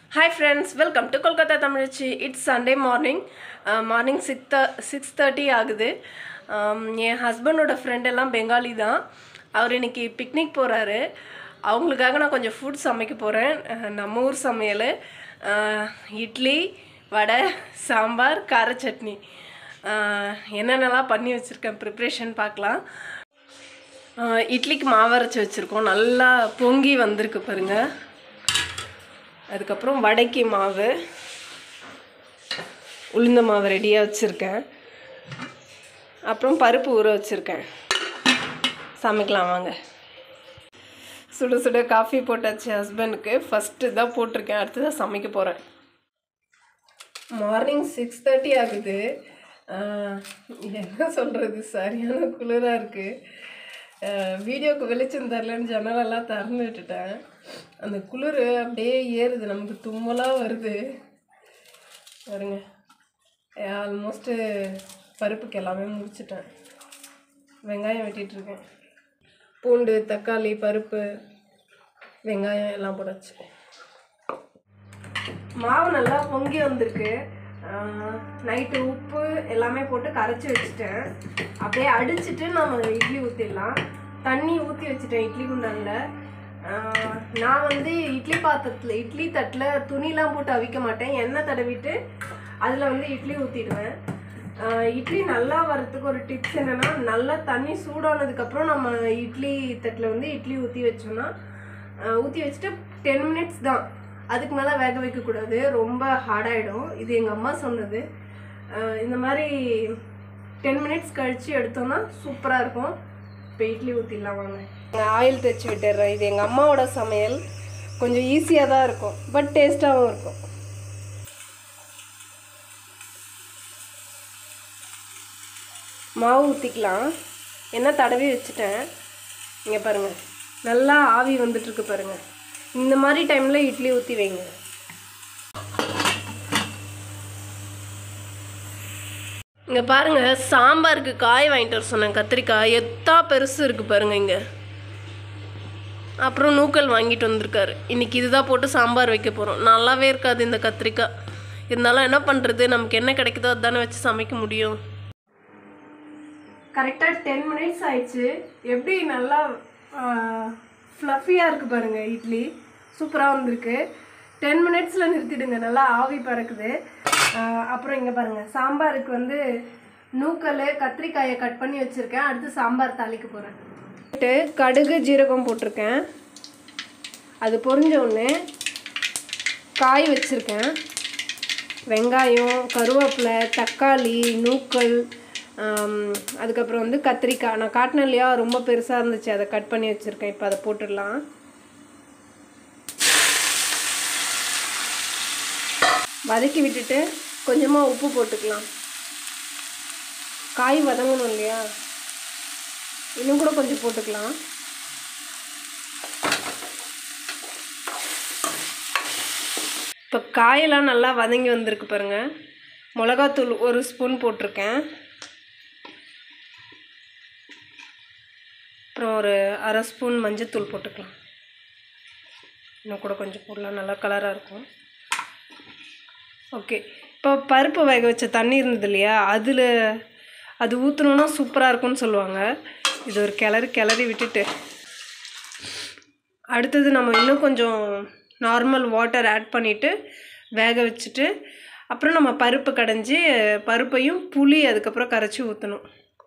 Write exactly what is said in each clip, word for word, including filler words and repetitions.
Hi friends, welcome to Kolkata Tamilichi. It's Sunday morning. Uh, morning six thirty ஆகுது. என் ஹஸ்பண்டோட friend எல்லாம் பெங்காலி தான். அவர் இன்னைக்கு பிக்னிக் போகிறாரு. அவங்களுக்காக நான் கொஞ்சம் ஃபுட் சமைக்க போகிறேன். நம்ம ஊர் சமையல் இட்லி, வடை, சாம்பார், கார சட்னி என்னென்னலாம் பண்ணி வச்சுருக்கேன் ப்ரிப்ரேஷன் பார்க்கலாம். இட்லிக்கு மாவு அரைச்சி வச்சுருக்கோம். நல்லா பொங்கி வந்திருக்கு பாருங்கள். அதுக்கப்புறம் வடைக்கு மாவு, உளுந்த மாவு ரெடியாக வச்சுருக்கேன். அப்புறம் பருப்பு ஊற வச்சுருக்கேன். சமைக்கலாம் வாங்க. சுட சுட காஃபி போட்டாச்சு ஹஸ்பண்டுக்கு. ஃபஸ்ட்டு தான் போட்டிருக்கேன், அடுத்து தான் சமைக்க போகிறேன். மார்னிங் சிக்ஸ் தேர்ட்டி ஆகுது. என்ன சொல்கிறது, சரியான குளிராக இருக்குது. வீடியோவுக்கு வெளிச்சம் தரலன்னு ஜன்னலெல்லாம் திறந்து விட்டுட்டேன். அந்த குளிர் அப்படியே ஏறுது, நமக்கு தும்மலாக வருது பாருங்க. ஆல்மோஸ்ட்டு பருப்புக்கு எல்லாமே முடிச்சிட்டேன். வெங்காயம் வெட்டிகிட்ருக்கேன். பூண்டு, தக்காளி, பருப்பு, வெங்காயம் எல்லாம் போடாச்சு. மாவு நல்லா பொங்கி வந்திருக்கு. நைட்டு உப்பு எல்லாமே போட்டு கரைச்சி வச்சுட்டேன். அப்படியே அடிச்சுட்டு நம்ம இட்லி ஊற்றிடலாம். தண்ணி ஊற்றி வச்சுட்டேன் இட்லி குண்டானில். நான் வந்து இட்லி பாத்திரத்தில் இட்லி தட்டில் துணிலாம் போட்டு அவிக்க மாட்டேன். எண்ணெய் தடவிட்டு அதில் வந்து இட்லி ஊற்றிடுவேன். இட்லி நல்லா வரத்துக்கு ஒரு டிப்ஸ் என்னென்னா, நல்லா தண்ணி சூடானதுக்கப்புறம் நம்ம இட்லி தட்டில் வந்து இட்லி ஊற்றி வச்சோன்னா ஊற்றி வச்சுட்டு டென் மினிட்ஸ் தான், அதுக்கு மேலே வேக வைக்கக்கூடாது, ரொம்ப ஹார்டாகிடும். இது எங்கள் அம்மா சொன்னது. இந்த மாதிரி டென் மினிட்ஸ் கழித்து எடுத்தோன்னா சூப்பராக இருக்கும். இப்போ இட்லி ஊற்றிடலாம் வாங்க. ஆயில் தைச்சி விட்டுடுறேன். இது எங்கள் அம்மாவோட சமையல். கொஞ்சம் ஈஸியாக தான் இருக்கும், பட் டேஸ்ட்டாகவும் இருக்கும். மாவு ஊற்றிக்கலாம். எண்ணெய் தடவி வச்சுட்டேன். இங்கே பாருங்கள், நல்லா ஆவி வந்துட்டுருக்கு பாருங்கள். இந்த மாதிரி டைமில் இட்லி ஊற்றி வைங்க. இங்கே பாருங்கள், சாம்பாருக்கு காய் வாங்கிட்டு வர சொன்னேன். கத்திரிக்காய் எத்தா பெருசு இருக்குது பாருங்கள் இங்கே. அப்புறம் நூக்கல் வாங்கிட்டு வந்திருக்காரு. இன்றைக்கி இதுதான் போட்டு சாம்பார் வைக்க போகிறோம். நல்லாவே இருக்காது இந்த கத்திரிக்காய். இருந்தாலும் என்ன பண்ணுறது, நமக்கு என்ன கிடைக்குதோ அதுதானே வச்சு சமைக்க முடியும். கரெக்டாக டென் மினிட்ஸ் ஆயிடுச்சு. எப்படி நல்லா ஃப்ளஃபியாக இருக்குது பாருங்கள். இட்லி சூப்பராக வந்திருக்கு. டென் மினிட்ஸில் நிறுத்திடுங்க, நல்லா ஆவி பறக்குது. அப்புறம் இங்கே பாருங்கள், சாம்பாருக்கு வந்து நூக்கல், கத்திரிக்காயை கட் பண்ணி வச்சுருக்கேன். அடுத்து சாம்பார் தாளிக்க போகிறேன். கடுகு, ஜீரகம் போட்டிருக்கேன். அது பொரிஞ்ச உடனே காய் வச்சுருக்கேன். வெங்காயம், கருவேப்பிலை, தக்காளி, நூக்கல், அதுக்கப்புறம் வந்து கத்திரிக்காய். நான் காட்டினேன் இல்லையா, ரொம்ப பெருசாக இருந்துச்சு, அதை கட் பண்ணி வச்சுருக்கேன். இப்போ அதை போட்டுடலாம். வதக்கி விட்டுட்டு கொஞ்சமாக உப்பு போட்டுக்கலாம். காய் வதங்கணும் இல்லையா, இன்னும் கூட கொஞ்சம் போட்டுக்கலாம். இப்போ காயெல்லாம் நல்லா வதங்கி வந்திருக்கு பாருங்கள். மிளகாத்தூள் ஒரு ஸ்பூன் போட்டிருக்கேன். அப்புறம் ஒரு அரை ஸ்பூன் மஞ்சத்தூள் போட்டுக்கலாம். இன்னும் கூட கொஞ்சம் போடலாம், நல்லா கலராக இருக்கும். ஓகே, இப்போ பருப்பு வேக வச்ச தண்ணி இருந்தது இல்லையா, அதில் அது ஊற்றணுன்னா சூப்பராக இருக்கும்னு சொல்லுவாங்க. இது ஒரு கிளறி கிளறி விட்டுட்டு அடுத்தது நம்ம இன்னும் கொஞ்சம் நார்மல் வாட்டர் ஆட் பண்ணிவிட்டு வேக வச்சுட்டு அப்புறம் நம்ம பருப்பு கடைஞ்சி பருப்பையும் புளி அதுக்கப்புறம் கரைச்சி ஊற்றணும்.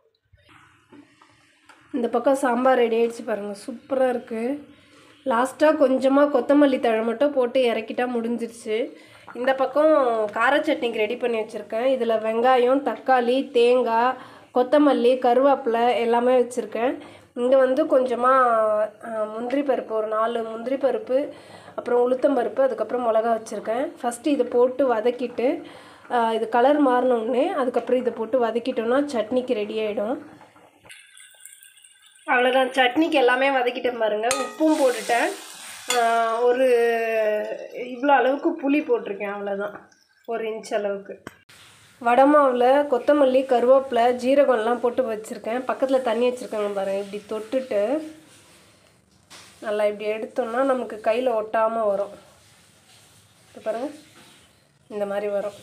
இந்த பக்கம் சாம்பார் ரெடி ஆகிடுச்சு பாருங்கள், சூப்பராக இருக்குது. லாஸ்ட்டாக கொஞ்சமாக கொத்தமல்லி தழை மட்டும் போட்டு இறக்கிட்டா முடிஞ்சிருச்சு. இந்த பக்கம் கார சட்னிக்கு ரெடி பண்ணி வச்சுருக்கேன். இதில் வெங்காயம், தக்காளி, தேங்காய், கொத்தமல்லி, கருவேப்பிலை எல்லாமே வச்சுருக்கேன். இங்கே வந்து கொஞ்சமாக முந்திரி பருப்பு, ஒரு நாலு முந்திரி பருப்பு, அப்புறம் உளுத்தம் பருப்பு, அதுக்கப்புறம் மிளகா வச்சுருக்கேன். ஃபஸ்ட்டு இதை போட்டு வதக்கிட்டு இது கலர் மாறினோடனே அதுக்கப்புறம் இதை போட்டு வதக்கிட்டோன்னா சட்னிக்கு ரெடி ஆகிடும். அவ்வளோதான், சட்னிக்கு எல்லாமே வதக்கிட்டேன் பாருங்கள். உப்பும் போட்டுட்டேன். ஒரு இவ்வளோ அளவுக்கு புளி போட்டிருக்கேன், அவ்வளோதான், ஒரு இன்ச் அளவுக்கு. வடை மாவில் கொத்தமல்லி, கருவேப்பிலை, ஜீரகம்லாம் போட்டு வச்சுருக்கேன். பக்கத்தில் தண்ணி வச்சுருக்கேங்க பாருங்கள். இப்படி தொட்டுட்டு நல்லா இப்படி எடுத்தோம்னா நமக்கு கையில் ஒட்டாமல் வரும். இப்போ இருக்குது பாருங்கள், இந்த மாதிரி வரும்.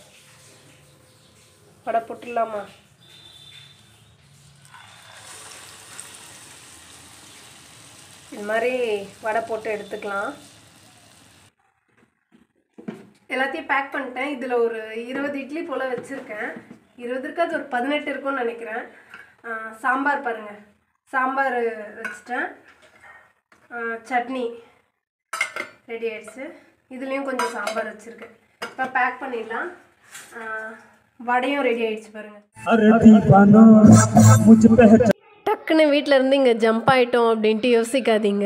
வடை போட்டுடலாமா? இந்த மாதிரி வடை போட்டு எடுத்துக்கலாம். எல்லாத்தையும் பேக் பண்ணிட்டேன். இதில் ஒரு இருபது இட்லி போல் வச்சுருக்கேன். இருபது இருக்காது, ஒரு பதினெட்டு இருக்கும்னு நினைக்கிறேன். சாம்பார் பாருங்கள், சாம்பார் வச்சுட்டேன். சட்னி ரெடி ஆயிடுச்சு. இதுலேயும் கொஞ்சம் சாம்பார் வச்சுருக்கேன். இப்போ பேக் பண்ணிடலாம். வடையும் ரெடி ஆயிடுச்சு பாருங்கள். டக்குன்னு வீட்டில் இருந்து இங்கே ஜம்ப் ஆகிட்டோம் அப்படின்ட்டு யோசிக்காதீங்க.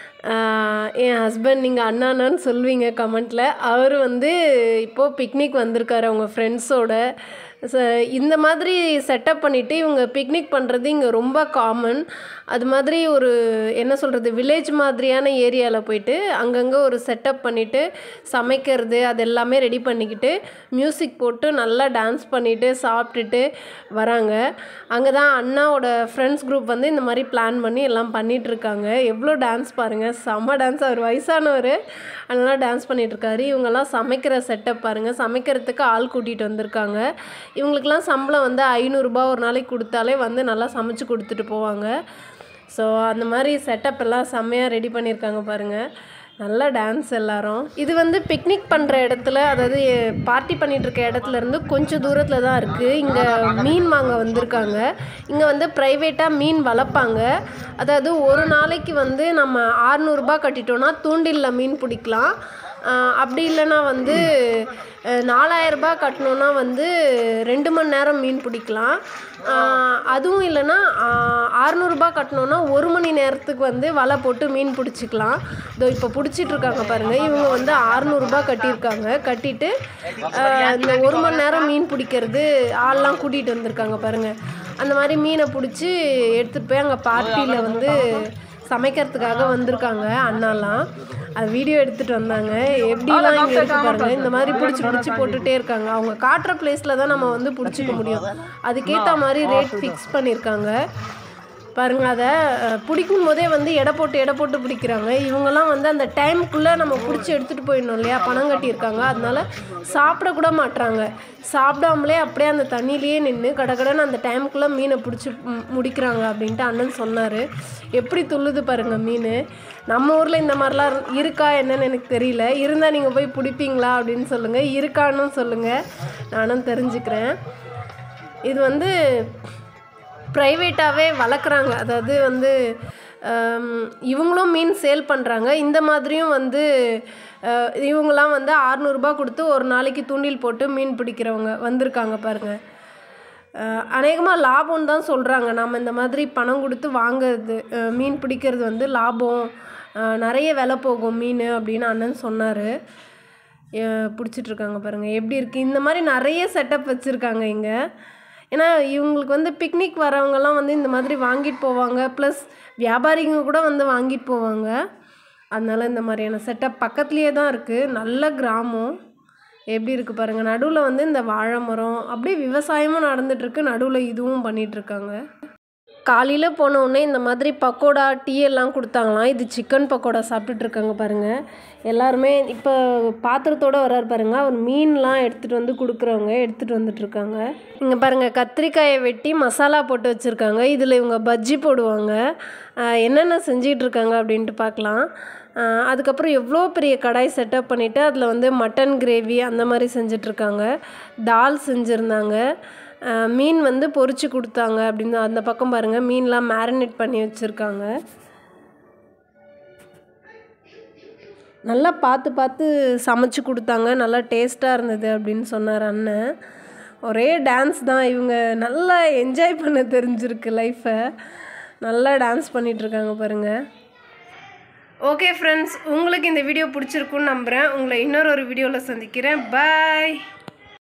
என் ஹஸ்பண்ட் நீங்கள் அண்ணான்னு சொல்லுவீங்க கமெண்ட்டில். அவர் வந்து இப்போது பிக்னிக் வந்திருக்காரு அவங்க ஃப்ரெண்ட்ஸோட. ச இந்த மாதிரி செட்டப் பண்ணிவிட்டு இவங்க பிக்னிக் பண்ணுறது இங்கே ரொம்ப காமன். அது மாதிரி ஒரு என்ன சொல்கிறது, வில்லேஜ் மாதிரியான ஏரியாவில் போயிட்டு அங்கங்கே ஒரு செட்டப் பண்ணிவிட்டு சமைக்கிறது அது எல்லாமே ரெடி பண்ணிக்கிட்டு மியூசிக் போட்டு நல்லா டான்ஸ் பண்ணிவிட்டு சாப்பிட்டுட்டு வராங்க. அங்கே தான் அண்ணாவோட ஃப்ரெண்ட்ஸ் குரூப் வந்து இந்த மாதிரி பிளான் பண்ணி எல்லாம் பண்ணிகிட்ருக்காங்க. எவ்வளோ டான்ஸ் பாருங்கள், செம்ம டான்ஸ். அவர் வயசானவர், அதனால் டான்ஸ் பண்ணிகிட்ருக்காரு. இவங்கெல்லாம் சமைக்கிற செட்டப் பாருங்கள், சமைக்கிறதுக்கு ஆள் கூட்டிகிட்டு வந்திருக்காங்க. இவங்களுக்கெல்லாம் சம்பளம் வந்து ஐநூறுரூபா ஒரு நாளைக்கு கொடுத்தாலே வந்து நல்லா சமைச்சு கொடுத்துட்டு போவாங்க. ஸோ அந்த மாதிரி செட்டப் எல்லாம் செம்மையாக ரெடி பண்ணியிருக்காங்க பாருங்கள். நல்லா டான்ஸ் எல்லோரும். இது வந்து பிக்னிக் பண்ணுற இடத்துல, அதாவது பார்ட்டி பண்ணிகிட்ருக்க இடத்துலேருந்து கொஞ்சம் தூரத்தில் தான் இருக்குது. இங்கே மீன் வாங்க வந்திருக்காங்க. இங்கே வந்து ப்ரைவேட்டாக மீன் வளர்ப்பாங்க. அதாவது ஒரு நாளைக்கு வந்து நம்ம ஆறுநூறுபா கட்டிட்டோன்னா தூண்டிலில் மீன் பிடிக்கலாம். அப்படி இல்லைன்னா வந்து நாலாயிரரூபா கட்டணுன்னா வந்து ரெண்டு மணி நேரம் மீன் பிடிக்கலாம். அதுவும் இல்லைன்னா ஆறுநூறுபா கட்டணுன்னா ஒரு மணி நேரத்துக்கு வந்து வலை போட்டு மீன் பிடிச்சிக்கலாம். இதோ இப்போ பிடிச்சிட்ருக்காங்க பாருங்கள். இவங்க வந்து ஆறுநூறுபா கட்டியிருக்காங்க. கட்டிட்டு இந்த ஒரு மணி நேரம் மீன் பிடிக்கிறது ஆள்லாம் கூட்டிகிட்டு வந்திருக்காங்க பாருங்கள். அந்த மாதிரி மீனை பிடிச்சி எடுத்துகிட்டு போய் அங்கே பார்ட்டியில் வந்து சமைக்கிறதுக்காக வந்திருக்காங்க அண்ணாலாம். அது வீடியோ எடுத்துகிட்டு வந்தாங்க. எப்படிலாம் இங்கே இருக்கு பாருங்கள். இந்த மாதிரி பிடிச்சி பிடிச்சி போட்டுகிட்டே இருக்காங்க. அவங்க காட்டுற பிளேஸில் தான் நம்ம வந்து பிடிச்சிக்க முடியும். அதுக்கேற்ற மாதிரி ரேட் ஃபிக்ஸ் பண்ணியிருக்காங்க பாருங்கள். அதை பிடிக்கும் போதே வந்து எடை போட்டு எடை போட்டு பிடிக்கிறாங்க. இவங்கெல்லாம் வந்து அந்த டைமுக்குள்ளே நம்ம பிடிச்சி எடுத்துகிட்டு போயிடணும் இல்லையா, பணம் கட்டியிருக்காங்க. அதனால சாப்பிடக்கூட மாட்டுறாங்க. சாப்பிடாமலே அப்படியே அந்த தண்ணியிலேயே நின்று கடகடன்னு அந்த டைமுக்குள்ளே மீனை பிடிச்சி முடிக்கிறாங்க அப்படின்ட்டு அண்ணன் சொன்னார். எப்படி துள்ளுது பாருங்கள் மீன். நம்ம ஊரில் இந்த மாதிரிலாம் இருக்கா என்னன்னு எனக்கு தெரியல. இருந்தால் நீங்கள் போய் பிடிப்பீங்களா அப்படின்னு சொல்லுங்கள், இருக்கான்னு சொல்லுங்கள், நானும் தெரிஞ்சுக்கிறேன். இது வந்து ப்ரைவேட்டாகவே வளர்க்குறாங்க. அதாவது வந்து இவங்களும் மீன் சேல் பண்ணுறாங்க. இந்த மாதிரியும் வந்து இவங்களாம் வந்து ஆறுநூறுபா கொடுத்து ஒரு நாளைக்கு தூண்டில் போட்டு மீன் பிடிக்கிறவங்க வந்திருக்காங்க பாருங்கள். அநேகமாக லாபம்னு தான் சொல்கிறாங்க. நம்ம இந்த மாதிரி பணம் கொடுத்து வாங்கிறது, மீன் பிடிக்கிறது வந்து லாபம், நிறைய விலை போகும் மீன் அப்படின்னு அண்ணன் சொன்னார். பிடிச்சிட்ருக்காங்க பாருங்கள் எப்படி இருக்குது. இந்த மாதிரி நிறைய செட்டப் வச்சுருக்காங்க இங்கே. ஏன்னா இவங்களுக்கு வந்து பிக்னிக் வரவங்கெல்லாம் வந்து இந்த மாதிரி வாங்கிட்டு போவாங்க. ப்ளஸ் வியாபாரிங்க கூட வந்து வாங்கிட்டு போவாங்க. அதனால் இந்த மாதிரியான செட்டப் பக்கத்துலேயே தான் இருக்குது. நல்ல கிராமம் எப்படி இருக்குது பாருங்கள். நடுவில் வந்து இந்த வாழை மரம், அப்படியே விவசாயமும் நடந்துகிட்ருக்கு, நடுவில் இதுவும் பண்ணிகிட்ருக்காங்க. காலையில் போனவுடனே இந்த மாதிரி பக்கோடா டீ எல்லாம் கொடுத்தாங்களாம். இது சிக்கன் பக்கோடா சாப்பிட்டுட்ருக்காங்க பாருங்கள். எல்லாருமே இப்போ பாத்திரத்தோடு வர்றாரு பாருங்கள். அவர் மீன்லாம் எடுத்துகிட்டு வந்து கொடுக்குறவங்க எடுத்துகிட்டு வந்துட்டுருக்காங்க. இங்கே பாருங்கள், கத்திரிக்காயை வெட்டி மசாலா போட்டு வச்சுருக்காங்க. இதில் இவங்க பஜ்ஜி போடுவாங்க. என்னென்ன செஞ்சிகிட்ருக்காங்க அப்படின்ட்டு பார்க்கலாம். அதுக்கப்புறம் எவ்வளோ பெரிய கடாய் செட்டப் பண்ணிவிட்டு அதில் வந்து மட்டன் கிரேவி அந்த மாதிரி செஞ்சிட்ருக்காங்க. தால் செஞ்சுருந்தாங்க. மீன் வந்து பொரிச்சு கொடுத்தாங்க அப்படின்னு அந்த பக்கம் பாருங்கள். மீன்லாம் மேரினேட் பண்ணி வச்சுருக்காங்க. நல்லா பார்த்து பார்த்து சமைச்சு கொடுத்தாங்க. நல்லா டேஸ்ட்டாக இருந்தது அப்படின்னு சொன்னார் அண்ணன். ஒரே டான்ஸ் தான். இவங்க நல்லா என்ஜாய் பண்ண தெரிஞ்சிருக்கு லைஃப்பை. நல்லா டான்ஸ் பண்ணிகிட்ருக்காங்க பாருங்கள். ஓகே ஃப்ரெண்ட்ஸ், உங்களுக்கு இந்த வீடியோ பிடிச்சிருக்குன்னு நம்புகிறேன். உங்களை இன்னொரு ஒரு வீடியோவில் சந்திக்கிறேன். பாய்.